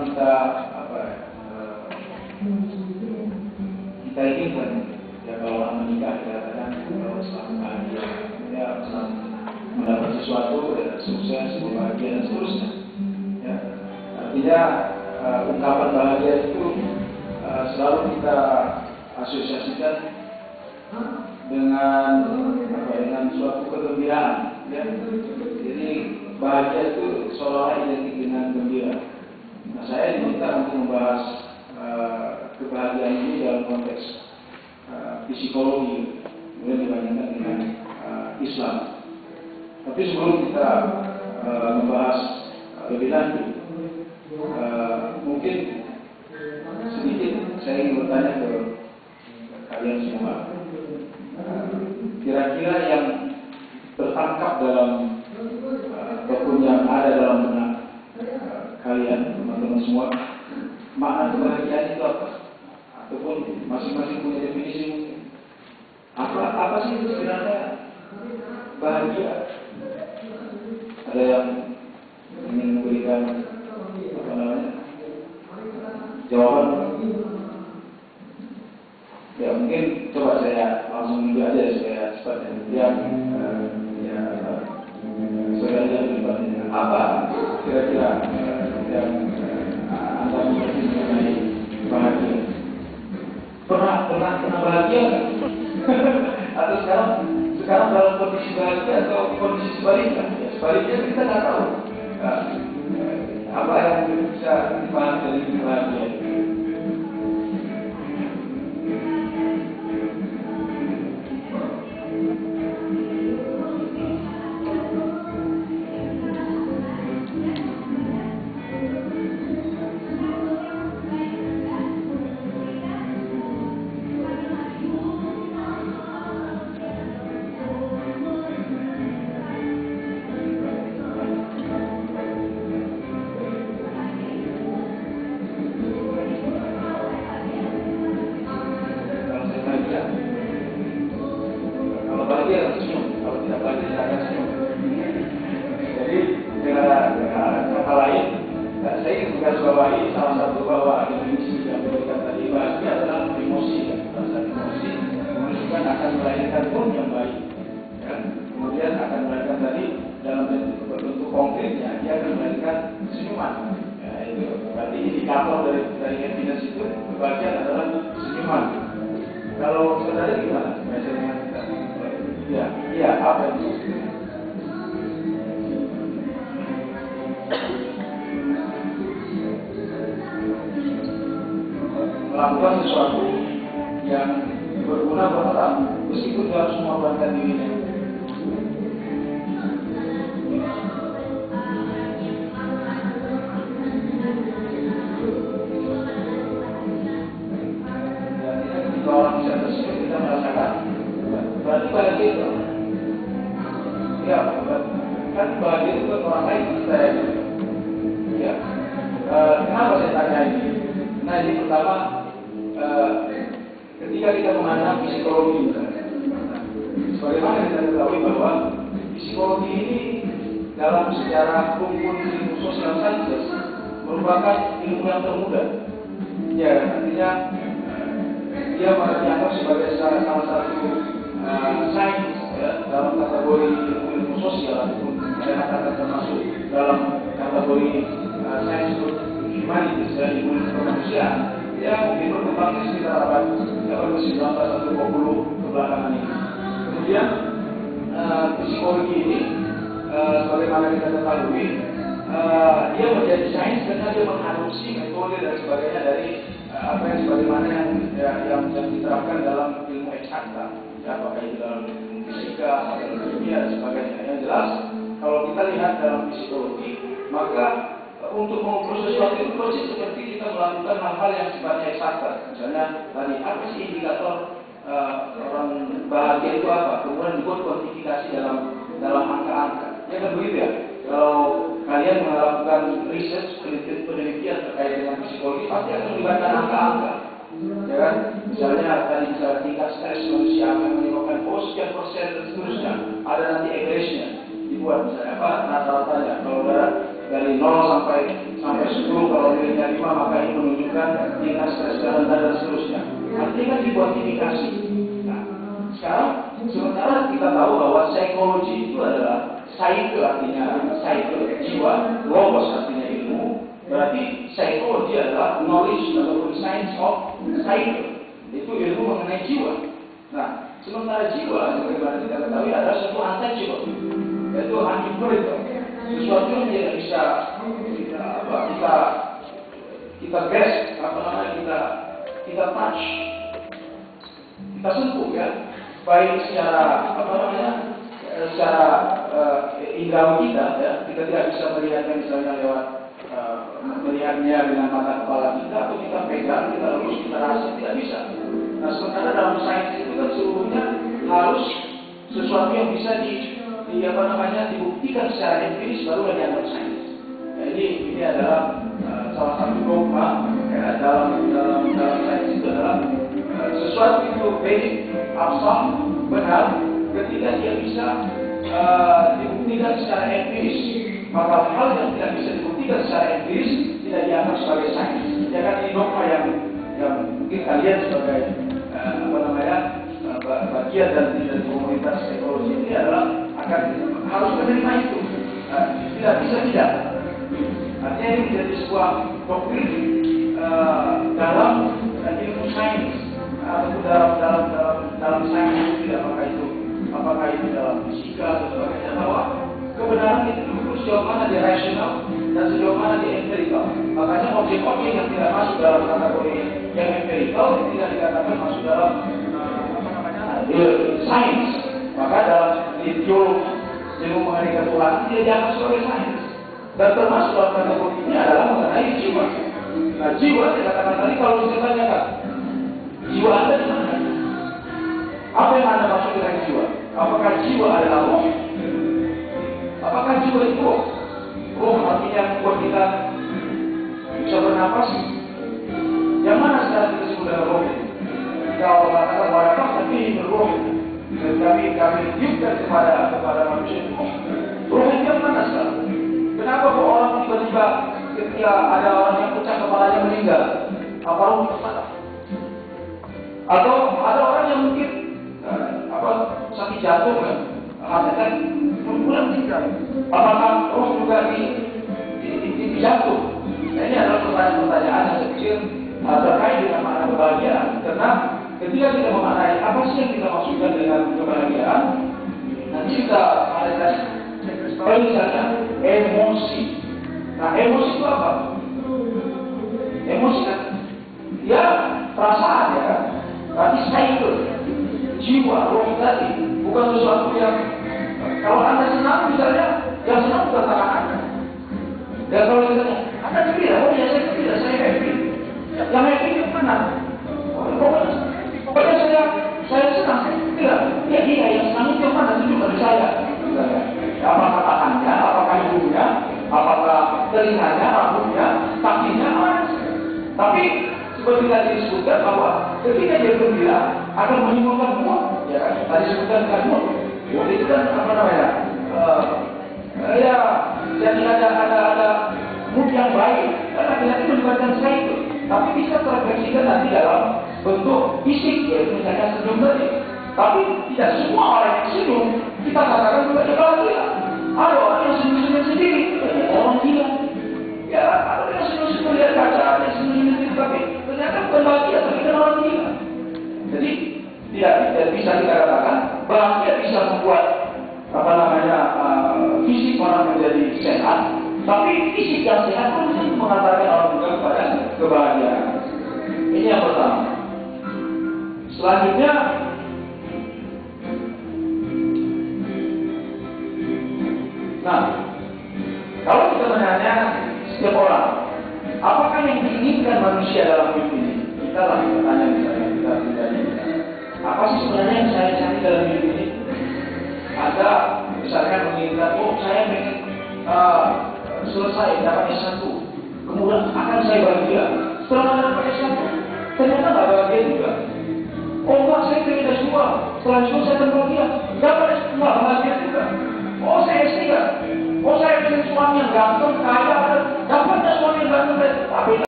kita kita inginkan ya kalau orang menikah kadang-kadang kalau selalu bahagia ya selalu mendapat sesuatu ya, sukses, bahagia dan seterusnya ya. Artinya ungkapan bahagia itu selalu kita asosiasikan dengan suatu kegembiraan ya. Jadi bahagia itu seolah-olah identik dengan gembira. Nah, saya diminta untuk membahas kebahagiaan ini dalam konteks psikologi, kemudian dibandingkan dengan Islam. Tapi sebelum kita membahas lebih lanjut, mungkin sedikit saya ingin bertanya ke kalian semua. Kira-kira yang tertangkap dalam ataupun yang ada dalam benak kalian, teman-teman semua, makna kebahagiaan itu apa? Ataupun masing-masing punya definisi mungkin. Apa sih itu sebenarnya bahagia? Ada yang ingin memberikan jawaban? Ya mungkin coba saya langsung dulu aja supaya cepat ya. Saudara lebih banyak dengan apa kira-kira yang anda mengerti mengenai bahagia? Pernah bahagia nggak? Atau sekarang dalam kondisi bahagia atau kondisi sebaliknya? Ya, sebaliknya kita nggak tahu. Apa yang bisa dipahami dari bahagia? Melakukan sesuatu yang berguna buat orang, meskipun dia harus mengorbankan dirinya. Dan ketika orang bisa tersebut kita merasakan, berarti bahagia itu. Ya, kan bahagia itu buat orang lain kita ya. Ya, kenapa saya tanya ini? Nah, ini pertama. Ketika kita memandang psikologi, sebagaimana kita ketahui bahwa psikologi ini dalam sejarah rumpun ilmu sosial sciences merupakan ilmu yang termuda. Ya, artinya dia dianggap sebagai salah satu sains ya, dalam kategori ilmu sosial ataupun kata termasuk dalam kategori sains humanities dan ilmu kemanusiaan. Ya mungkin berkembangnya sekitar abad ke-19 atau 20 kebelakangan ini. Kemudian psikologi ini sebagaimana kita ketahui dia menjadi sains karena dia mengadopsi metode dan sebagainya dari apa yang sebagaimana yang diterapkan dalam ilmu eksakta. Ya, apakah itu dalam ilmu fisika, dalam kimia dan sebagainya. Yang jelas kalau kita lihat dalam psikologi maka untuk mengukur sesuatu itu persis seperti kita melakukan hal-hal yang sifatnya eksakta. Misalnya tadi apa sih indikator orang bahagia itu apa? Kemudian dibuat kuantifikasi dalam angka-angka. Ya kan begitu ya. Kalau kalian melakukan research penelitian terkait dengan psikologi pasti akan melibatkan angka-angka. Ya kan? Misalnya tadi misalnya tingkat stres manusia akan menyebabkan sekian persen dan seterusnya. Ada nanti average-nya dibuat misalnya apa rata-ratanya. Kalau dari 0 sampai 10, kalau nilainya 5 maka ini menunjukkan tingkat stres rendah dan seterusnya. Artinya kan dibuat indikasi. Nah, sekarang sementara kita tahu bahwa psikologi itu adalah psyche, artinya psyche jiwa, logos artinya ilmu. Berarti psikologi adalah knowledge ataupun science of psyche, itu ilmu mengenai jiwa. Nah, sementara jiwa sebagaimana kita ketahui adalah suatu untouchable, yaitu unintelligible, sesuatu yang tidak bisa kita grasp, kita touch, kita sentuh ya, baik secara secara indera kita ya, kita tidak bisa melihatnya misalnya lewat melihatnya dengan mata kepala kita, atau kita pegang, kita lurus, kita rasa, tidak bisa. Nah, sementara dalam sains itu kan seluruhnya harus sesuatu yang bisa dibuktikan secara empiris baru dianggap sains. Jadi ini adalah salah satu dogma ya, dalam sains itu adalah sesuatu itu basic, abstrak, benar ketika dia bisa dibuktikan secara empiris. Maka hal yang tidak bisa dibuktikan secara empiris tidak dianggap sebagai sains. Ya kan, ini dogma yang mungkin kalian sebagai bagian dari komunitas ekologi ini adalah harus menerima itu. Tidak bisa tidak. Artinya ini menjadi sebuah doktrin dalam ilmu sains atau dalam sains itu tidak, apakah itu dalam fisika atau sebagainya, bahwa kebenaran itu sejauh mana dia rasional dan sejauh mana dia empirikal. Makanya objek-objek yang tidak masuk dalam kategori yang empirikal tidak dikatakan masuk dalam sains. Maka dalam teologi ilmu mengenai Tuhan tidak dianggap sebagai sains. Dan termasuk dalam kategori ini adalah mengenai jiwa. Nah, jiwa dikatakan tadi, kalau kita tanyakan jiwa Anda di mana? Apa yang Anda maksud dengan jiwa? Apakah jiwa adalah roh? Apakah jiwa itu roh? Roh artinya membuat kita bisa bernapas. Yang mana sekarang kita sebut dengan roh itu? Kalau mengatakan bahwa tapi berroh, dan kami tiupkan kepada manusia itu roh itu yang mana sekarang? Kenapa kok orang tiba-tiba ketika ada orang yang pecah kepalanya meninggal, apa roh itu mana? Atau ada orang yang mungkin sakit jantung kan, kan pulang tinggal. Apakah roh juga di jantung? Nah, ini adalah pertanyaan-pertanyaan yang saya pikir terkait dengan makna kebahagiaan. Karena ketika kita memaknai apa sih yang kita maksudkan dengan kebahagiaan, nanti kita ada misalnya emosi. Nah, emosi itu apa? Emosi kan ya perasaan ya kan. Berarti psyche, jiwa, roh tadi bukan sesuatu yang kalau Anda senang misalnya, yang senang bukan tangan Anda. Dan kalau misalnya Anda gembira, oh ya saya gembira, saya happy. Yang happy itu mana? Pokoknya saya senang, saya gembira. Ya iya, yang senang itu mana? Tunjuk dari saya. Apakah tangannya, apakah hidungnya, apakah telinganya, rambutnya, kakinya, mana? Tapi seperti tadi disebutkan bahwa ketika dia gembira akan menimbulkan mood, ya kan? Tadi disebutkan dengan mood. Mood itu kan apa namanya? Ya, jadi ada mood yang baik. Karena tidak itu melibatkan psyche, tapi bisa terefleksikan nanti dalam bentuk fisik, ya misalnya senyum tadi. Tapi tidak semua orang yang senyum kita katakan juga bahagia. Ada orang yang senyum-senyum sendiri, orang gila. Ya, ada yang senyum-senyum lihat kaca, ada yang senyum-senyum sendiri, tapi ternyata bukan bahagia, tapi kan orang gila. Jadi tidak bisa kita katakan bahagia bisa membuat fisik orang menjadi sehat, tapi fisik yang sehat pun bisa mengantarkan orang juga kepada kebahagiaan. Ini yang pertama. Selanjutnya, nah, kalau kita menanya setiap orang, apakah yang diinginkan manusia dalam hidup ini? Kita lah bertanya misalnya, kita pribadi. Apa sih sebenarnya yang saya cari dalam hidup ini? Ada misalnya menginginkan, oh saya ingin selesai dapat S1, kemudian akan saya bahagia. Setelah dapat S1, ternyata nggak bahagia juga. Oh enggak, saya ingin S2, setelah itu saya akan bahagia. Dapat S2, nggak bahagia juga. Oh saya S3, oh saya ingin suami yang ganteng,